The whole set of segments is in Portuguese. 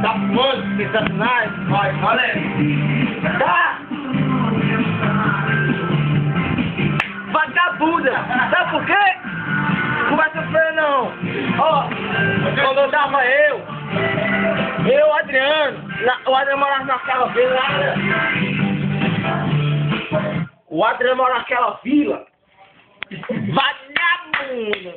Tá fumando, sensacionais? Vai, valeu. Tá! Vagabunda! Sabe por quê? Conversa feia não! Ó, quando eu tava o Adriano morava naquela vila lá. O Adriano morava naquela vila. Vagabunda!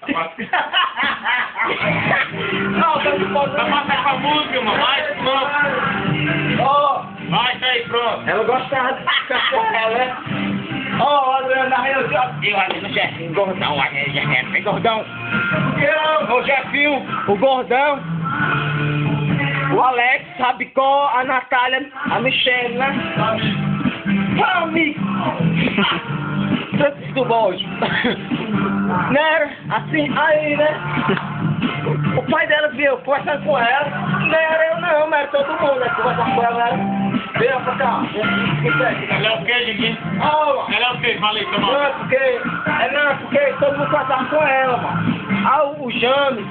Não, você não pode passar com a música, mano. Vai, ó. Vai, tá aí, pronto. Ela gostava de ficar com ela, né? Ó, o Adriano na reunião. E o Adriano, Jefinho, gordão, o Adriano, Jefinho, gordão. O Jefinho, o gordão. O Alex, Rabicó, a Natália, a Michelle, né? Amigo! Francisco do Bode. Né? Assim, aí, né? O pai dela viu, conversando com ela. Não era eu não, mas era todo mundo, né? Conversando com ela, veio pra cá. Ela é o que, gente? Oh, Ela é o que? Falei, toma. Não, porque todo mundo conversava com ela, mano. Ah, o James.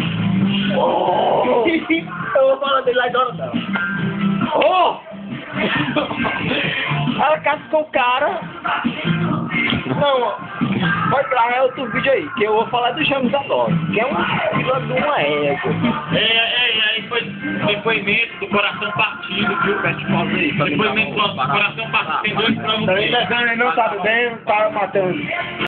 Oh. Eu vou falar dele lá de hora não. Oh! Ela casa com o cara. Não, pode trazer outro vídeo aí, que eu vou falar do James agora. Que é uma fila de uma égua. Aí foi depoimento do coração partido, viu? Depoimento do coração partido, tem dois pra você. Ele não sabe bem, tá matando.